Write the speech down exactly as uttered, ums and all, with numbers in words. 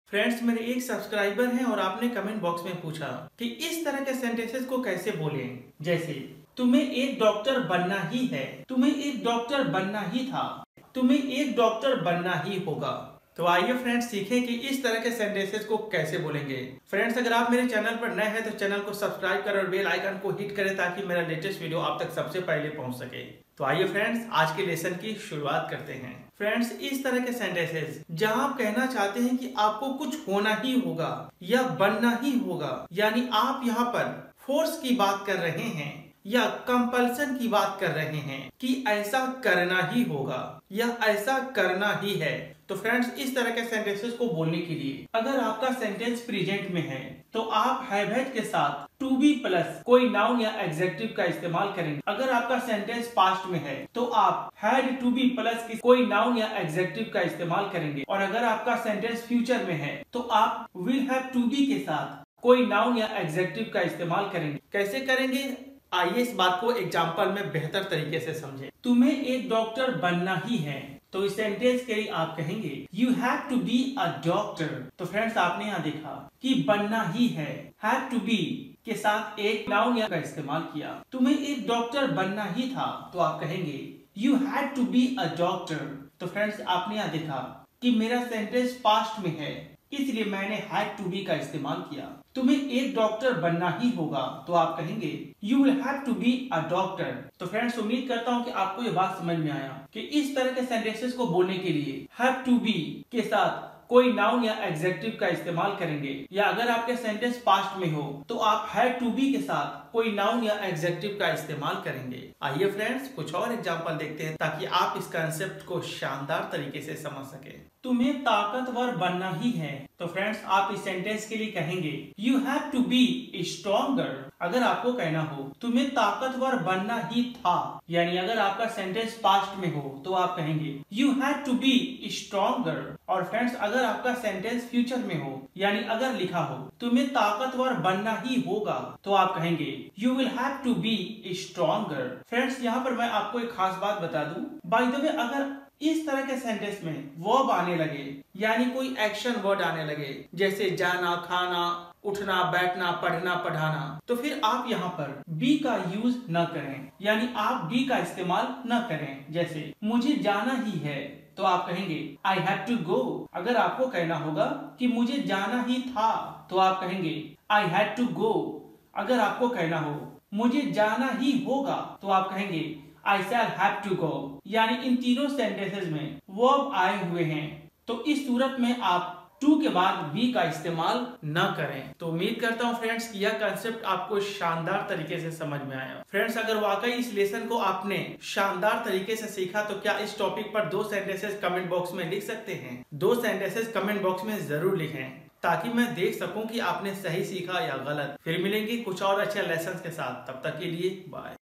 Friends, मेरे एक subscriber हैं और आपने कमेंट बॉक्स में पूछा कि इस तरह के सेंटेंसेस को कैसे बोलें। जैसे तुम्हें एक डॉक्टर बनना ही है, तुम्हें एक डॉक्टर बनना ही था, तुम्हें एक डॉक्टर बनना ही होगा। तो आइए फ्रेंड्स सीखें कि इस तरह के सेंटेंसेस को कैसे बोलेंगे। फ्रेंड्स, अगर आप मेरे चैनल पर नए हैं तो चैनल को सब्सक्राइब करें और बेल आइकन को हिट करें ताकि मेरा लेटेस्ट वीडियो आप तक सबसे पहले पहुंच सके। तो आइए फ्रेंड्स आज के लेसन की शुरुआत करते हैं। फ्रेंड्स, इस तरह के सेंटेंसेस जहां आप कहना चाहते हैं कि आपको कुछ होना ही होगा या बनना ही होगा, यानी आप यहाँ पर फोर्स की बात कर रहे हैं या कंपल्सन की बात कर रहे हैं कि ऐसा करना ही होगा या ऐसा करना ही है। तो फ्रेंड्स, इस तरह के सेंटेंसेस को बोलने के लिए अगर आपका सेंटेंस प्रेजेंट में है तो आप हैव हैड के साथ टू बी प्लस कोई नाउन या एडजेक्टिव का इस्तेमाल करेंगे। अगर आपका सेंटेंस पास्ट में है तो आप हैड टू बी प्लस की कोई नाउन या एडजेक्टिव का इस्तेमाल करेंगे। और अगर आपका सेंटेंस फ्यूचर में है तो आप विल हैव टू बी के साथ कोई नाउन या एडजेक्टिव का इस्तेमाल करेंगे। कैसे करेंगे, आइए इस बात को एग्जाम्पल में बेहतर तरीके से समझें। तुम्हें एक डॉक्टर बनना ही है, तो इस सेंटेंस के लिए आप कहेंगे you have to be a doctor. तो फ्रेंड्स, आपने यहाँ देखा कि बनना ही है, हैव टू बी के साथ एक नाउन या का इस्तेमाल किया। तुम्हें एक डॉक्टर बनना ही था, तो आप कहेंगे you had to be a doctor. तो फ्रेंड्स, आपने यहाँ देखा कि मेरा सेंटेंस पास्ट में है, इसलिए मैंने हैड टू बी का इस्तेमाल किया। तुम्हें एक डॉक्टर बनना ही होगा, तो आप कहेंगे you will have to be a doctor. तो फ्रेंड्स, उम्मीद करता हूँ कि आपको ये बात समझ में आया कि इस तरह के सेंटेंसेस को बोलने के लिए हैव टू बी के साथ कोई नाउन या एडजेक्टिव का इस्तेमाल करेंगे, या अगर आपके सेंटेंस पास्ट में हो तो आप हैड टू बी के साथ कोई नाउन या एडजेक्टिव का इस्तेमाल करेंगे। आइए फ्रेंड्स कुछ और एग्जांपल देखते हैं ताकि आप इस कंसेप्ट को शानदार तरीके से समझ सके। तुम्हें ताकतवर बनना ही है, तो फ्रेंड्स आप इस सेंटेंस के लिए कहेंगे you have to be stronger. अगर आपको कहना हो तुम्हें ताकतवर बनना ही था, यानी अगर आपका सेंटेंस पास्ट में हो तो आप कहेंगे you have to be stronger. और फ्रेंड्स, अगर आपका सेंटेंस फ्यूचर में हो, यानी अगर लिखा हो तुम्हें ताकतवर बनना ही होगा, तो आप कहेंगे you will have to be stronger. Friends, यहाँ पर मैं आपको एक खास बात बता दूं, बाय द वे, अगर इस तरह के सेंटेंस में वर्ब आने लगे, यानी कोई एक्शन वर्ड आने लगे, जैसे जाना, खाना, उठना, बैठना, पढ़ना, पढ़ाना, तो फिर आप यहाँ पर बी का यूज न करें, यानी आप बी का इस्तेमाल न करें। जैसे मुझे जाना ही है, तो आप कहेंगे आई हैव टू गो। अगर आपको कहना होगा कि मुझे जाना ही था, तो आप कहेंगे आई हैड टू गो। अगर आपको कहना हो मुझे जाना ही होगा, तो आप कहेंगे I shall have to go। यानी इन तीनों सेंटेंसेस में वर्ब आए हुए हैं, तो इस सूरत में आप टू के बाद बी का इस्तेमाल न करें। तो उम्मीद करता हूँ फ्रेंड्स कि यह कंसेप्ट आपको शानदार तरीके से समझ में आया। फ्रेंड्स, अगर वाकई इस लेसन को आपने शानदार तरीके से सीखा तो क्या इस टॉपिक पर दो सेंटेंसेस कमेंट बॉक्स में लिख सकते हैं? दो सेंटेंसेस कमेंट बॉक्स में जरूर लिखें ताकि मैं देख सकूं कि आपने सही सीखा या गलत। फिर मिलेंगे कुछ और अच्छे लेसन के साथ, तब तक के लिए बाय।